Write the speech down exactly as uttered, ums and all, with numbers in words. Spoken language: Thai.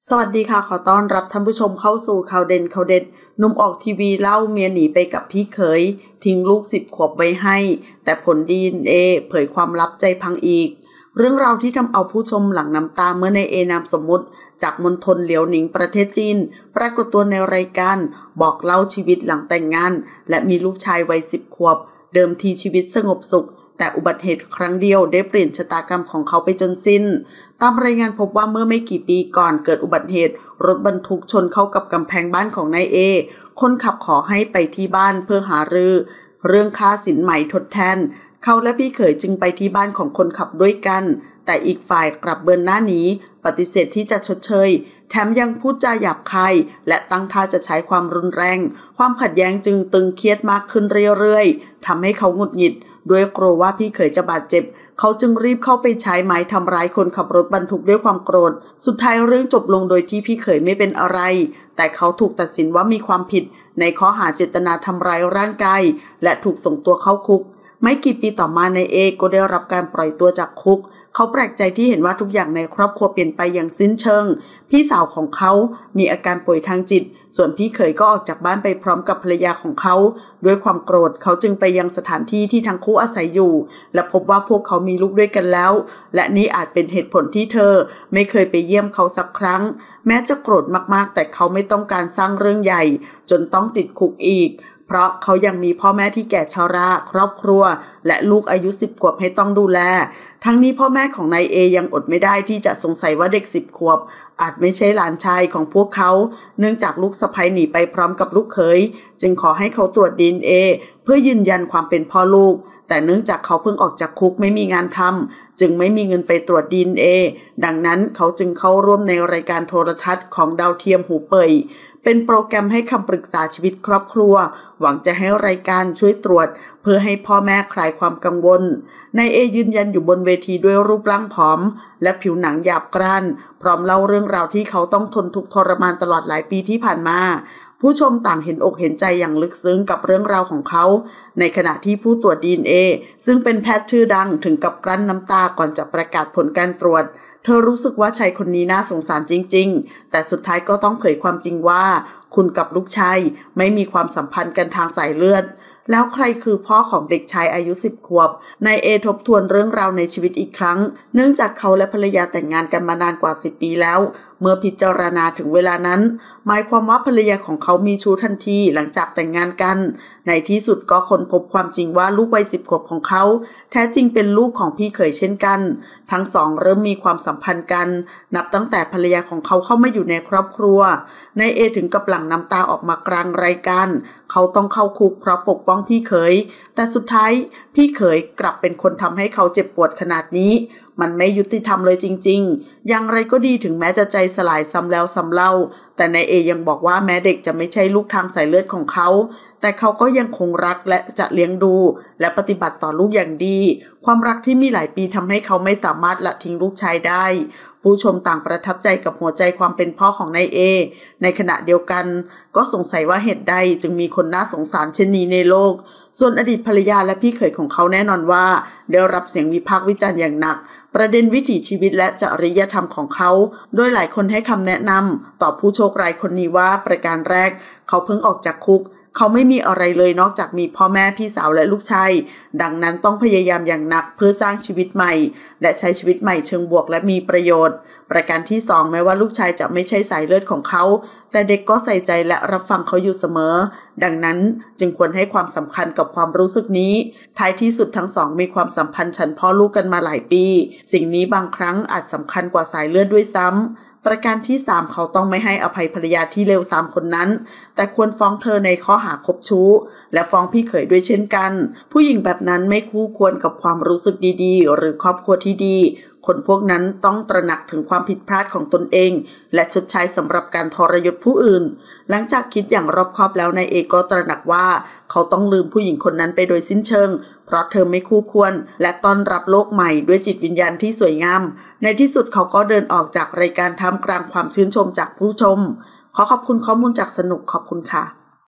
สวัสดีค่ะขอต้อนรับท่านผู้ชมเข้าสู่ข่าวเด่นข่าวเด็ดหนุ่มออกทีวีเล่าเมียหนีไปกับพี่เขยทิ้งลูกสิบขวบไว้ให้แต่ผล ดี เอ็น เอ เผยความลับใจพังอีกเรื่องราวที่ทำเอาผู้ชมหลั่งน้ำตาเมื่อในเอนามสมมุติจากมณฑลเหลียวหนิงประเทศจีนปรากฏตัวในรายการบอกเล่าชีวิตหลังแต่งงานและมีลูกชายวัยสิบขวบเดิมทีชีวิตสงบสุขแต่อุบัติเหตุครั้งเดียวได้เปลี่ยนชะตากรรมของเขาไปจนสิ้นตามรายงานพบว่าเมื่อไม่กี่ปีก่อนเกิดอุบัติเหตุรถบรรทุกชนเข้ากับกำแพงบ้านของนายเอคนขับขอให้ไปที่บ้านเพื่อหารือเรื่องค่าสินใหม่ทดแทนเขาและพี่เขยจึงไปที่บ้านของคนขับด้วยกันแต่อีกฝ่ายกลับเบินหน้าหนีปฏิเสธที่จะชดเชยแถมยังพูดจาหยาบคายและตั้งท่าจะใช้ความรุนแรงความขัดแย้งจึงตึงเครียดมากขึ้นเรื่อยๆทำให้เขาหงุดหงิดด้วยกลัวว่าพี่เขยจะบาดเจ็บเขาจึงรีบเข้าไปใช้ไม้ทำร้ายคนขับรถบรรทุกด้วยความโกรธสุดท้ายเรื่องจบลงโดยที่พี่เขยไม่เป็นอะไรแต่เขาถูกตัดสินว่ามีความผิดในข้อหาเจตนาทำร้ายร่างกายและถูกส่งตัวเข้าคุกไม่กี่ปีต่อมานายเอก็ได้รับการปล่อยตัวจากคุกเขาแปลกใจที่เห็นว่าทุกอย่างในครอบครัวเปลี่ยนไปอย่างสิ้นเชิงพี่สาวของเขามีอาการป่วยทางจิตส่วนพี่เขยก็ออกจากบ้านไปพร้อมกับภรรยาของเขาด้วยความโกรธเขาจึงไปยังสถานที่ที่ทั้งคู่อาศัยอยู่และพบว่าพวกเขามีลูกด้วยกันแล้วและนี่อาจเป็นเหตุผลที่เธอไม่เคยไปเยี่ยมเขาสักครั้งแม้จะโกรธมากๆแต่เขาไม่ต้องการสร้างเรื่องใหญ่จนต้องติดคุกอีกเพราะเขายังมีพ่อแม่ที่แก่ชราครอบครัวและลูกอายุสิบขวบให้ต้องดูแลทั้งนี้พ่อแม่ของนายเอยังอดไม่ได้ที่จะสงสัยว่าเด็กสิบขวบอาจไม่ใช่หลานชายของพวกเขาเนื่องจากลูกสะใภ้หนีไปพร้อมกับลูกเขยจึงขอให้เขาตรวจ ดี เอ็น เอ เพื่อยืนยันความเป็นพ่อลูกแต่เนื่องจากเขาเพิ่งออกจากคุกไม่มีงานทำจึงไม่มีเงินไปตรวจ ดี เอ็น เอ ดังนั้นเขาจึงเข้าร่วมในรายการโทรทัศน์ของดาวเทียมหูเป่ยเป็นโปรแกรมให้คำปรึกษาชีวิตครอบครัวหวังจะให้รายการช่วยตรวจเพื่อให้พ่อแม่คลายความกังวลนายเอยืนยันอยู่บนเวทีด้วยรูปร่างผอมและผิวหนังหยาบกร้านพร้อมเล่าเรื่องราวที่เขาต้องทนทุกข์ทรมานตลอดหลายปีที่ผ่านมาผู้ชมต่างเห็นอกเห็นใจอย่างลึกซึ้งกับเรื่องราวของเขาในขณะที่ผู้ตรวจ ดี เอ็น เอ ซึ่งเป็นแพทย์ชื่อดังถึงกับกลั้นน้ำตาก่อนจะประกาศผลการตรวจเธอรู้สึกว่าชายคนนี้น่าสงสารจริงๆแต่สุดท้ายก็ต้องเผยความจริงว่าคุณกับลูกชายไม่มีความสัมพันธ์กันทางสายเลือดแล้วใครคือพ่อของเด็กชายอายุสิบขวบนายเอทบทวนเรื่องราวในชีวิตอีกครั้งเนื่องจากเขาและภรรยาแต่งงานกันมานานกว่าสิบปีแล้วเมื่อพิจารณาถึงเวลานั้นหมายความว่าภรรยาของเขามีชู้ทันทีหลังจากแต่งงานกันในที่สุดก็ค้นพบความจริงว่าลูกวัยสิบขวบของเขาแท้จริงเป็นลูกของพี่เขยเช่นกันทั้งสองเริ่มมีความสัมพันธ์กันนับตั้งแต่ภรรยาของเขาเข้ามาอยู่ในครอบครัวนายเอถึงกับหลั่งน้ำตาออกมากลางรายการเขาต้องเข้าคุกเพราะปกป้องพี่เขยแต่สุดท้ายพี่เขยกลับเป็นคนทำให้เขาเจ็บปวดขนาดนี้มันไม่ยุติธรรมเลยจริงๆอย่างไรก็ดีถึงแม้จะใจสลายซ้ำแล้วซ้ำเล่าแต่นายเอยังบอกว่าแม้เด็กจะไม่ใช่ลูกทางสายเลือดของเขาแต่เขาก็ยังคงรักและจะเลี้ยงดูและปฏิบัติต่อลูกอย่างดีความรักที่มีหลายปีทำให้เขาไม่สามารถละทิ้งลูกชายได้ผู้ชมต่างประทับใจกับหัวใจความเป็นพ่อของนายเอในขณะเดียวกันก็สงสัยว่าเหตุใดจึงมีคนน่าสงสารเช่นนี้ในโลกส่วนอดีตภรรยาและพี่เขยของเขาแน่นอนว่าได้รับเสียงวิพากษ์วิจารณ์อย่างหนักประเด็นวิถีชีวิตและจริยธรรมของเขาโดยหลายคนให้คำแนะนำต่อผู้โชคร้ายคนนี้ว่าประการแรกเขาเพิ่งออกจากคุกเขาไม่มีอะไรเลยนอกจากมีพ่อแม่พี่สาวและลูกชายดังนั้นต้องพยายามอย่างหนักเพื่อสร้างชีวิตใหม่และใช้ชีวิตใหม่เชิงบวกและมีประโยชน์ประการที่สองแม้ว่าลูกชายจะไม่ใช่สายเลือดของเขาแต่เด็กก็ใส่ใจและรับฟังเขาอยู่เสมอดังนั้นจึงควรให้ความสำคัญกับความรู้สึกนี้ท้ายที่สุดทั้งสองมีความสัมพันธ์ฉันพ่อลูกกันมาหลายปีสิ่งนี้บางครั้งอาจสำคัญกว่าสายเลือดด้วยซ้ำประการที่สามเขาต้องไม่ให้อภัยภรรยาที่เลวทรามคนนั้นแต่ควรฟ้องเธอในข้อหาคบชู้และฟ้องพี่เขยด้วยเช่นกันผู้หญิงแบบนั้นไม่คู่ควรกับความรู้สึกดีๆหรือครอบครัวที่ดีคนพวกนั้นต้องตระหนักถึงความผิดพลาดของตนเองและชดใช้สำหรับการทรยศผู้อื่นหลังจากคิดอย่างรอบคอบแล้วนายเอก็ตระหนักว่าเขาต้องลืมผู้หญิงคนนั้นไปโดยสิ้นเชิงเพราะเธอไม่คู่ควรและต้อนรับโลกใหม่ด้วยจิตวิญญาณที่สวยงามในที่สุดเขาก็เดินออกจากรายการท่ามกลางความชื่นชมจากผู้ชมขอขอบคุณข้อมูลจากสนุกขอบคุณค่ะ